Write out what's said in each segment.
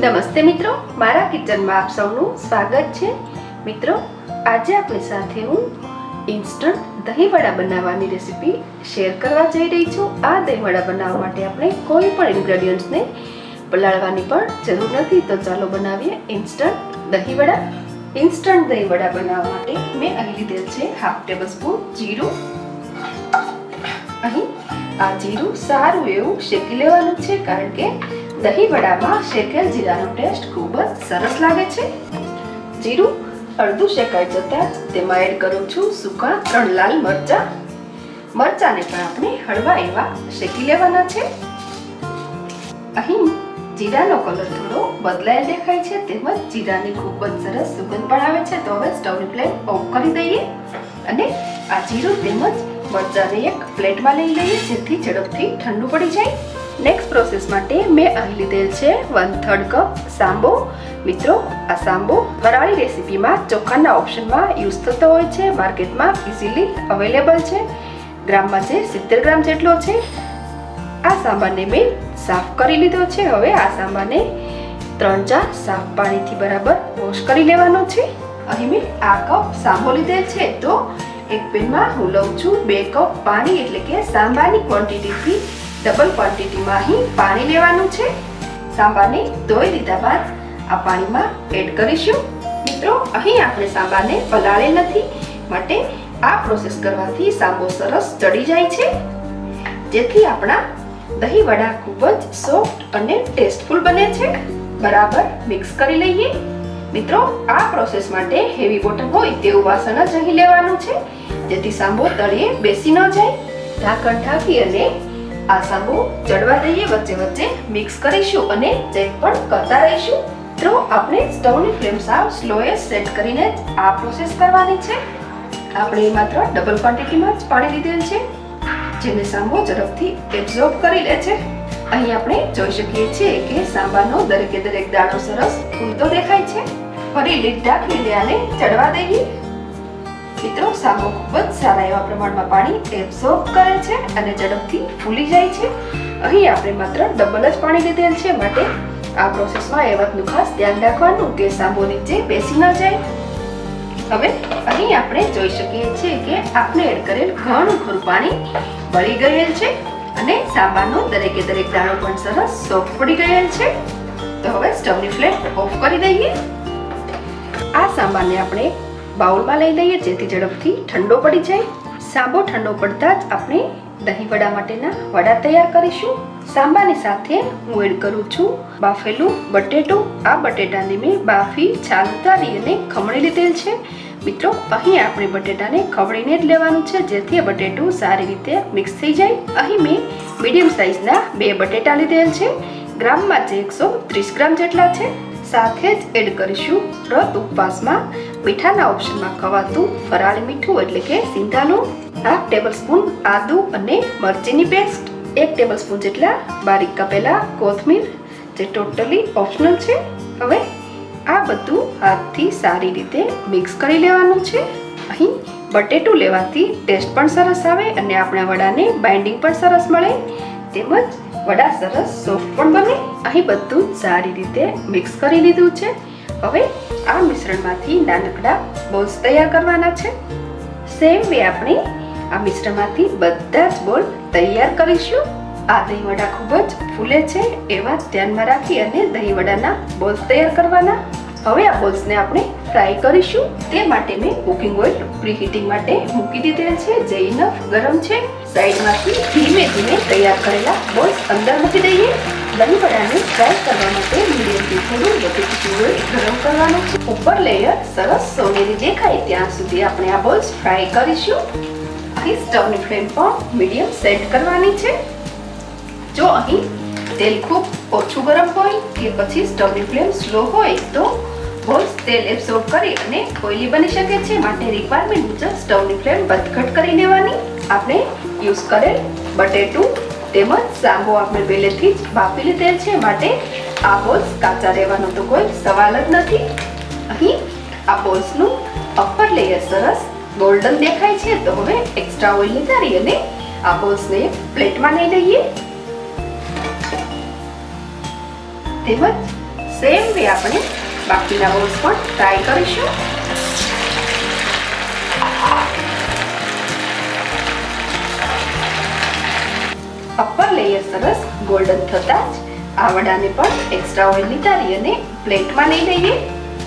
નમસ્તે મિત્રો, મારા કિચનમાં આપ સૌનું સ્વાગત છે। મિત્રો, આજે આપણી સાથે હું ઇન્સ્ટન્ટ દહીંવડા બનાવવાની રેસીપી શેર કરવા જઈ રહી છું। આ દહીંવડા બનાવવા માટે આપણે કોઈ પણ ઇન્ગ્રેડિયન્ટ્સને પલાળવાની પણ જરૂર નથી, તો ચાલો બનાવીએ ઇન્સ્ટન્ટ દહીંવડા। ઇન્સ્ટન્ટ દહીંવડા બનાવવા માટે મેં અહીં લીધેલ છે હાફ ટેબલ સ્પૂન જીરું। અહીં આ જીરું સારું એવું શેકી લેવાનું છે, કારણ કે દહીંવડામાં શેકેલ જીરાનો ટેસ્ટ ખૂબ જ સરસ લાગે છે। જીરું અડધું શેકાઈ જતાં જ તેમાં એડ કરું છું સૂકા 3 લાલ મરચાં। મરચાંને પણ આપણે હળવા એવા શેકી લેવાના છે। અહીં જીરાનો કલર થોડો બદલાયેલ દેખાય છે, તેમજ જીરાની ખૂબ જ સરસ સુગંધ પણ આવે છે। તો હવે સ્ટવની ફ્લેમ ઓફ કરી દઈએ અને આ જીરું તેમજ મરચાંને એક પ્લેટમાં લઈ લઈએ, જેથી ઝડપથી ઠંડુ પડી જાય। નેક્સ્ટ પ્રોસેસ માટે મેં અહીં લીધેલ છે 1/3 કપ સાંબો। મિત્રો, આ સાંબો વરાળી રેસીપીમાં ચોખાના ઓપ્શનમાં યુઝ થતો હોય છે, માર્કેટમાં ઇઝીલી અવેલેબલ છે। ગ્રામમાં છે 70 ગ્રામ જેટલો છે। આ સાંબાને મેં સાફ કરી લીધો છે। હવે આ સાંબાને 3-4 સાફ પાણીથી બરાબર વોશ કરી લેવાનો છે। અહીં મેં આ કપ સાંબો લીધેલ છે, તો એક પેનમાં હું લઉં છું 2 કપ પાણી, એટલે કે સાંબાની ક્વોન્ટિટીથી ડબલ ક્વોન્ટિટીમાં અહીં પાણી લેવાનું છે। સાંબાને ધોઈ લીધા બાદ આ પાણીમાં એડ કરીશું। મિત્રો, અહીં આપણે સાંબાને પલાળેલ નથી, માટે આ પ્રોસેસ કરવાથી સાંબો સરસ ચડી જાય છે, જેથી આપણા દહીંવડા ખૂબ જ સોફ્ટ અને ટેસ્ટફુલ બને છે। બરાબર મિક્સ કરી લઈએ। મિત્રો, આ પ્રોસેસ માટે હેવી બોટમ હોય તેવું વાસણ જ અહીં લેવાનું છે, જેથી સાંબો તળિયે બેસી ન જાય। ઢાંકણ ઢાંકી અને આ સાંબો ચડવા દઈએ। વચ્ચે વચ્ચે મિક્સ કરીશું અને ચેક પણ કરતા રહીશું। તો આપણે સ્ટવની ફ્લેમ સાવ સ્લોએ સેટ કરીને જ આ પ્રોસેસ કરવાની છે। આપણે માત્ર ડબલ ક્વોન્ટિટીમાં જ પાણી લીધેલ છે, જેને સાંબો ઝડપથી એબ્ઝોર્બ કરી લે છે। અહીં આપણે જોઈ શકીએ છીએ કે સાંબાનો દરેકે દરેક દાણો સરસ ફૂલતો દેખાય છે। ફરી લીડ ઢાંકીને આને ચડવા દઈએ। મિત્રો, સાંબો ખૂબ જ સારા એવા પ્રમાણમાં પાણી એબ્ઝોર્બ કરે છે અને ઝડપથી ફૂલી જાય છે। અહીં આપણે માત્ર ડબલ જ પાણી લીધેલ છે, માટે આ પ્રોસેસમાં એ વાતનું ખાસ ધ્યાન રાખવાનું કે સાંબો નીચે બેસી ન જાય। હવે અહીં આપણે જોઈ શકીએ છીએ કે આપણે એડ કરેલ ઘણું ખરું પાણી બળી ગયેલ છે અને સાંબાનો દરેકે દરેક દાણો પણ સરસ સોફ્ટ પડી ગયેલ છે। તો હવે સ્ટવની ફ્લેમ ઓફ કરી દઈએ। આ સાંબાને આપણે બાઉલમાં લઈ લઈએ, જેથી ઝડપથી ઠંડો પડી જાય। સાંબો ઠંડો પડતા જ આપણે દહીંવડા માટેના વડા તૈયાર કરીશું। સાંબાની સાથે હું એડ કરું છું બાફેલું બટેટું। આ બટેટાને મેં બાફી છાલ ઉતારી અને ખમણી લીધેલ છે। મિત્રો, અહીં આપણે બટેટાને ખમણીને જ લેવાનું છે, જેથી બટેટું સારી રીતે મિક્સ થઈ જાય। અહીં મેં મીડિયમ સાઇઝના 2 બટેટા લીધેલ છે, ગ્રામમાં છે 130 ગ્રામ જેટલા છે। સાથે જ એડ કરીશું વ્રત ઉપવાસમાં મીઠાના ઓપ્શનમાં ખવાતું ફરાળી મીઠું, એટલે કે સિંધાલું। હાફ ટેબલ સ્પૂન આદુ અને મરચીની પેસ્ટ, 1 ટેબલ સ્પૂન જેટલા બારીક કાપેલા કોથમીર, જે ટોટલી ઓપ્શનલ છે। હવે આ બધું હાથથી સારી રીતે મિક્સ કરી લેવાનું છે। અહીં બટેટું લેવાથી ટેસ્ટ પણ સરસ આવે અને આપણા વડાને બાઇન્ડિંગ પણ સરસ મળે, તેમજ વડા સરસ સોફ્ટ પણ બને। અહીં બધું જ સારી રીતે મિક્સ કરી લીધું છે। હવે આ મિશ્રણમાંથી નાનકડા બોલ્સ તૈયાર કરવાના છે। સેમ વે આપણે આ મિશ્રણમાંથી બધા જ બોલ તૈયાર કરીશું। આ દહીંવડા ખૂબ જ ફૂલે છે, એ વાત ધ્યાનમાં રાખી અને દહીંવડાના બોલ્સ તૈયાર કરવાના। હવે આ બોલ્સને આપણે ફ્રાય કરીશું। તે માટે મેં કુકિંગ ઓઇલ પ્રીહીટિંગ માટે મૂકી દીધેલ છે, જે ઇનફ ગરમ છે। સાઈડમાંથી ધીમે ધીમે તૈયાર કરેલા બોલ્સ અંદર મૂકી દઈએ। દહીંવડાને ફ્રાય કરવા માટે મીડિયમથી થોડું વધુ કુકિંગ ઓઇલ ગરમ કરવાનું છે। ઉપર લેયર સરસ સોનેરી દેખાય ત્યાં સુધી આપણે આ બોલ્સ ફ્રાય કરીશું। અહીં સ્ટવની ફ્લેમ પણ મીડિયમ સેટ કરવાની છે। જો અહીં તેલ ખૂબ ઓછું ગરમ હોય કે પછી સ્ટવની ફ્લેમ સ્લો હોય તો બોલ્સ તેલ એબ્સોર્બ કરી અને ઓઇલી બની શકે છે, માટે રિક્વાયરમેન્ટ મુજબ સ્ટવની ફ્લેમ વધઘટ કરી લેવાની। આપણે યુઝ કરેલ બટેટું તેમજ સાંબો આપણે પહેલેથી જ બાફી લીધેલ છે, માટે આ બોલ્સ કાચા રહેવાનો તો કોઈ સવાલ જ નથી। અહીં આ બોલ્સનું અપર લેયર સરસ ગોલ્ડન દેખાય છે, તો હવે એક્સ્ટ્રા ઓઇલ નિતારી અને આ બોલ્સને પ્લેટમાં લઈ લઈએ। તેમજ સેમ વે આપણે બાકીના બોલ્સ પણ ટ્રાય કરીશું. અપર લેયર સરસ ગોલ્ડન થતા જ આ વડાને પણ એક્સ્ટ્રા ઓઇલ નિતારી અને પ્લેટમાં લઈ લઈએ.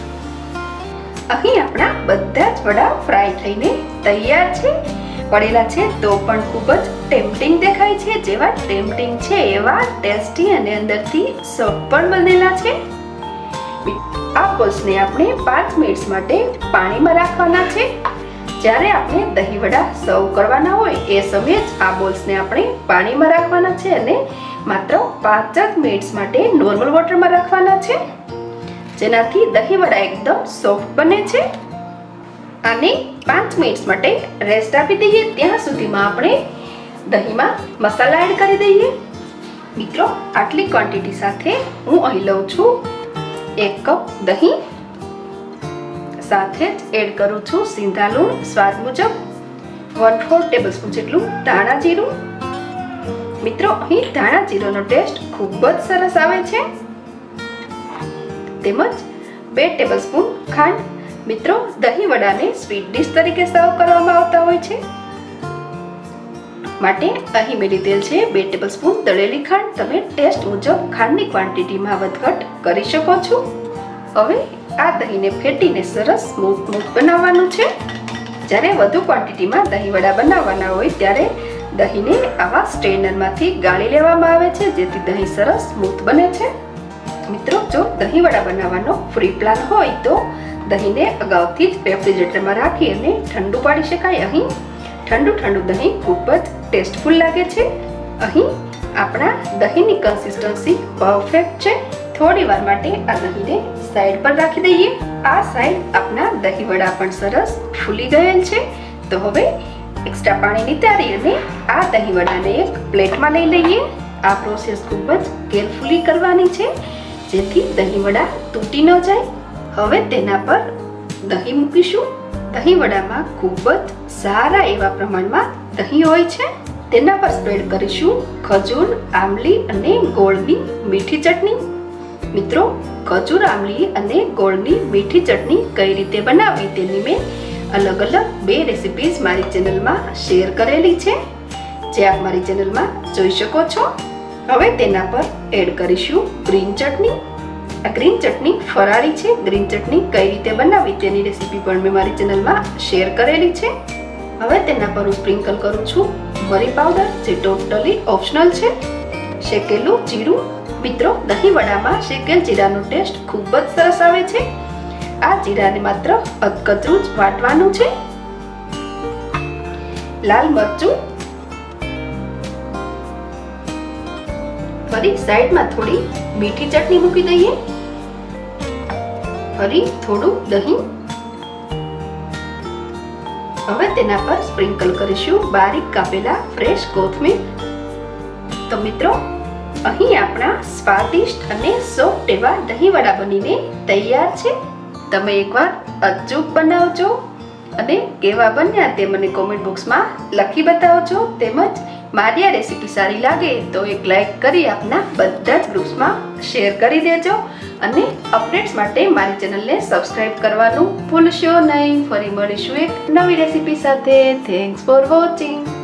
અહીં આપણા બધા જ વડા ફ્રાય થઈને તૈયાર છે. પડેલા છે તો પણ ખૂબ જ ટેમ્પટિંગ દેખાય છે. જેવા ટેમ્પટિંગ છે એવા ટેસ્ટી અને અંદરથી સોફ્ટ પણ બનેલા છે. આ બોલ્સને આપણે 5 મિનિટ માટે પાણીમાં રાખવાના છે. જ્યારે આપણે દહીં વડા સર્વ કરવાના હોય એ સમયે જ આ બોલ્સને આપણે પાણીમાં રાખવાના છે અને માત્ર 5 જ મિનિટ માટે નોર્મલ વોટરમાં રાખવાના છે, જેનાથી દહીં વડા એકદમ સોફ્ટ બને છે. આને 5 મિનિટ માટે રેસ્ટ આપી દઈએ. ત્યાં સુધીમાં આપણે દહીંમાં મસાલા એડ કરી દઈએ. મિત્રો, આટલી ક્વોન્ટિટી સાથે હું અહીં લઉં છું 1 કપ દહીં. સાથે જ એડ કરું છું સિંધા લૂણ સ્વાદ મુજબ, 1/4 ટેબલસ્પૂન જેટલું ધાણા જીરું. મિત્રો, અહીં ધાણા જીરાનો ટેસ્ટ ખૂબ જ સરસ આવે છે. તેમજ 2 ટેબલસ્પૂન ખાંડ. મિત્રો, દહીં વડાને સ્વીટ ડીશ તરીકે સર્વ કરવામાં આવતા હોય છે, માટે અહીં મેં લીધેલ છે 2 ટેબલસ્પૂન દળેલી ખાંડ. તમે ટેસ્ટ મુજબ ખાંડની ક્વોન્ટિટીમાં વધઘટ કરી શકો છો. હવે આ દહીંને ફેટીને સરસ સ્મૂથ બનાવવાનું છે. જ્યારે વધુ ક્વોન્ટિટીમાં દહીં વડા બનાવવાના હોય ત્યારે દહીંને આવા સ્ટ્રેનરમાંથી ગાળી લેવામાં આવે છે, જેથી દહીં સરસ સ્મૂથ બને છે. મિત્રો, જો દહીં વડા બનાવવાનો ફ્રી પ્લાન હોય તો દહીંને અગાઉથી જ રેફ્રિજરેટરમાં રાખી અને ઠંડુ પાડી શકાય. અહીં ઠંડુ દહીં ખૂબ જ ટેસ્ટફુલ લાગે છે. અહીં આપણા દહીંની કન્સિસ્ટન્સી પરફેક્ટ છે. થોડી વાર માટે આ દહીંને સાઈડ પર રાખી દઈએ. આ સાઈડ આપણા દહીં વડા પણ સરસ ફૂલી ગયેલ છે. તો હવે એક્સ્ટ્રા પાણી નિતારી અને આ દહીં વડાને એક પ્લેટમાં લઈ લઈએ. આ પ્રોસેસ ખૂબ જ કેરફુલી કરવાની છે, જેથી દહીં વડા તૂટી ન જાય. હવે તેના પર દહીં મૂકીશું. દહીં વડામાં ખૂબ જ સારા એવા પ્રમાણમાં દહીં હોય છે. તેના પર સ્પ્રેડ કરીશું ખજૂર, આમલી અને ગોળની મીઠી ચટણી. મિત્રો, ખજૂર, આમલી અને ગોળની મીઠી ચટણી કઈ રીતે બનાવવી તેની મેં અલગ અલગ 2 રેસિપીઝ મારી ચેનલમાં શેર કરેલી છે, જે આપ મારી ચેનલમાં જોઈ શકો છો. હવે તેના પર એડ કરીશું ગ્રીન ચટણી. આ ગ્રીન ચટણી ફરાળી છે. ગ્રીન ચટણી કઈ રીતે બનાવવી તેની રેસીપી પણ મેં મારી ચેનલમાં શેર કરેલી છે. હવે તેના પર હું સ્પ્રિંકલ કરું છું મરી પાવડર, જે ટોટલી ઓપ્શનલ છે. શેકેલું જીરું. મિત્રો, દહીં વડામાં શેકેલ જીરાનો ટેસ્ટ ખૂબ જ સરસ આવે છે. આ જીરાને માત્ર અધકચરું જ વાટવાનું છે. લાલ મરચું. ફરી સાઈડમાં થોડી મીઠી ચટણી મૂકી દઈએ. ફરી થોડું દહીં. હવે તેના પર સ્પ્રિંકલ કરીશું બારીક કાપેલા ફ્રેશ કોથમીર. તો મિત્રો, અહીં આપણા સ્વાદિષ્ટ અને સોફ્ટ એવા દહીં વડા બનીને તૈયાર છે. તમે એકવાર અચૂક બનાવજો અને કેવા બન્યા તે મને કોમેન્ટ બોક્સમાં લખી બતાવજો. તેમજ મારી આ રેસીપી સારી લાગે તો એક લાઈક કરી આપના બધા જ ગ્રુપ્સમાં શેર કરી દેજો અને અપડેટ્સ માટે મારી ચેનલને સબસ્ક્રાઇબ કરવાનું ભૂલશો નહીં. ફરી મળીશું એક નવી રેસીપી સાથે. Thanks for watching.